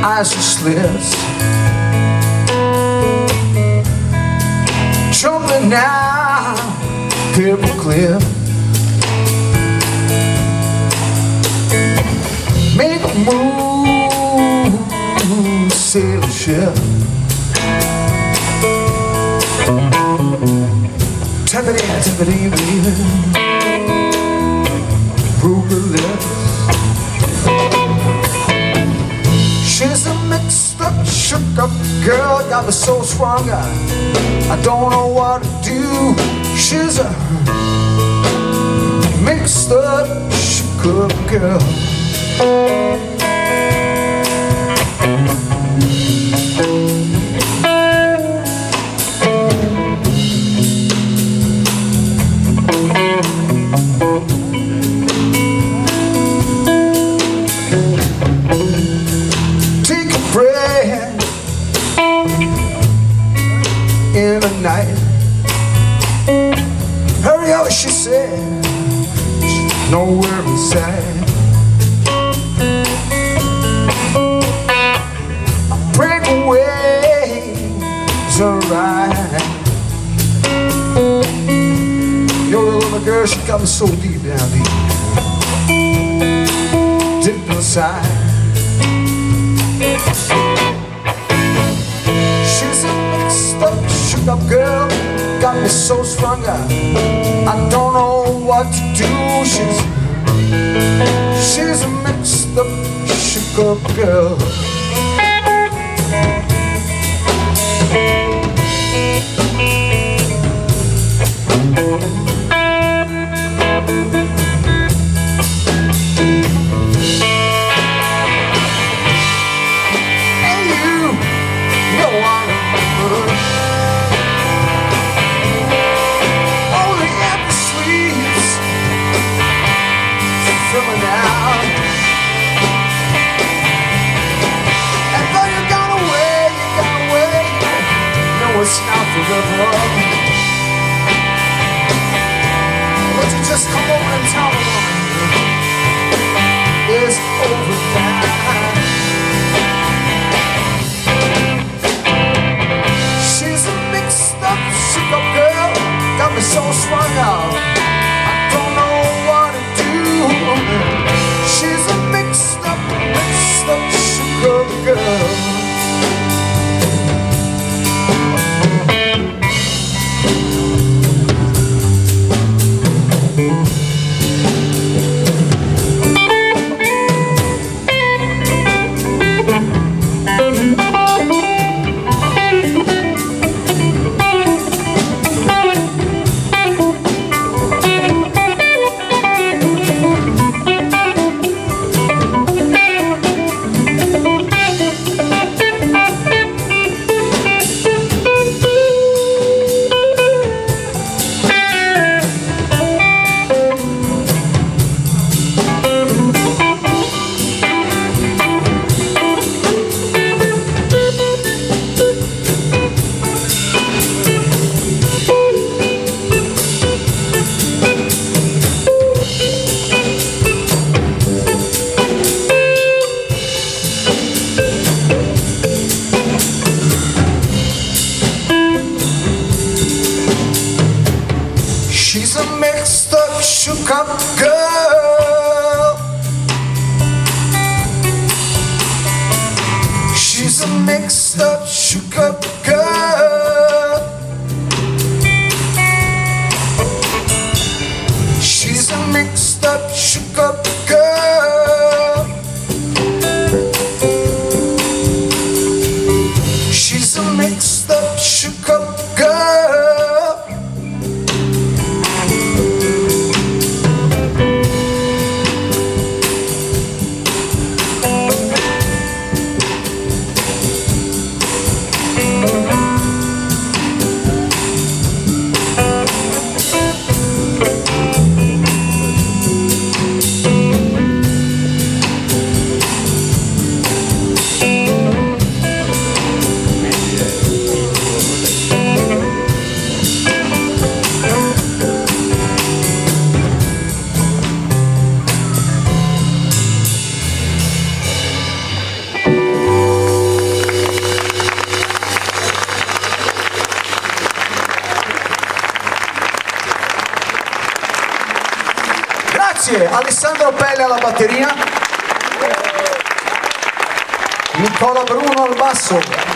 eyes are slits, jumping down paper cliff. Make a move, sail a ship. Tappity, baby, broken lips. She's a mixed up, shook up girl, got me so strong I don't know what to do. She's a mixed up, shook up girl. Take a breath in the night. Hurry up, she said, she's nowhere in sight. Break away, it's alright. Your little girl, she got me so deep down deep, deep inside. She's a mixed up, shook up girl, got me so strung out, I don't know what to do. She's a mixed up, shook up girl. It's not forever, but you just come over and tell me it's over now. She's a mixed up, shook up girl, got me so strung out, I don't know what to do. She's a mixed up, shook up girl. Raffaele alla batteria, Nicola Bruno al basso,